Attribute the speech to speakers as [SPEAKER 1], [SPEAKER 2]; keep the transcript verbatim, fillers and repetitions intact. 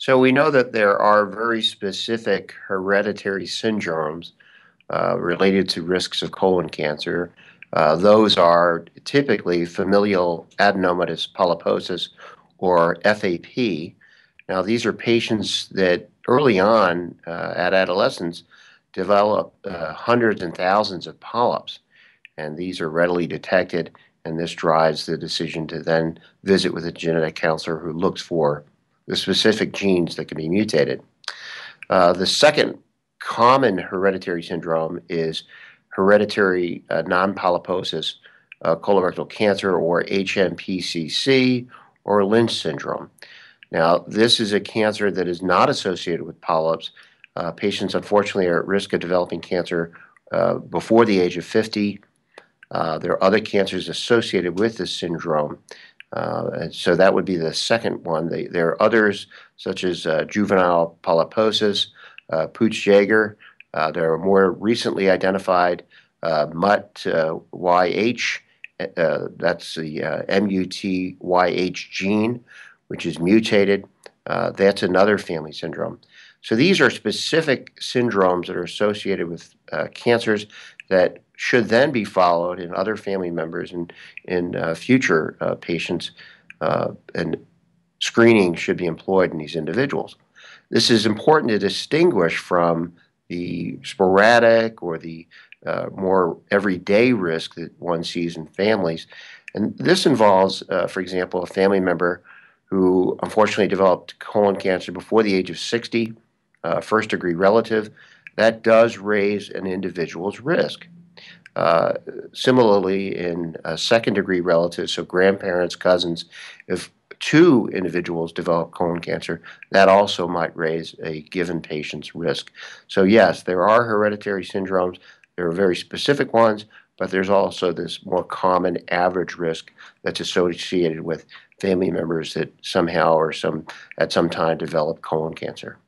[SPEAKER 1] So we know that there are very specific hereditary syndromes uh, related to risks of colon cancer. Uh, those are typically familial adenomatous polyposis, or F A P. Now, these are patients that early on uh, at adolescence develop uh, hundreds and thousands of polyps, and these are readily detected, and this drives the decision to then visit with a genetic counselor who looks for the specific genes that can be mutated. Uh, the second common hereditary syndrome is hereditary uh, non-polyposis uh, colorectal cancer, or H N P C C, or Lynch syndrome. Now, this is a cancer that is not associated with polyps. Uh, patients, unfortunately, are at risk of developing cancer uh, before the age of fifty. Uh, there are other cancers associated with this syndrome. Uh, and so that would be the second one. They, there are others, such as uh, juvenile polyposis, uh, Poots-Jaeger. Uh, there are more recently identified uh, M U T Y H. Uh, that's the uh, M U T Y H gene, which is mutated. Uh, that's another family syndrome. So these are specific syndromes that are associated with uh, cancers that should then be followed in other family members and in uh, future uh, patients, uh, and screening should be employed in these individuals. This is important to distinguish from the sporadic or the uh, more everyday risk that one sees in families. And this involves, uh, for example, a family member who unfortunately developed colon cancer before the age of sixty, uh, first degree relative. That does raise an individual's risk. Uh, similarly, in uh, second degree relatives, so grandparents, cousins, if two individuals develop colon cancer, that also might raise a given patient's risk. So yes, there are hereditary syndromes. There are very specific ones, but there's also this more common average risk that's associated with family members that somehow or some at some time develop colon cancer.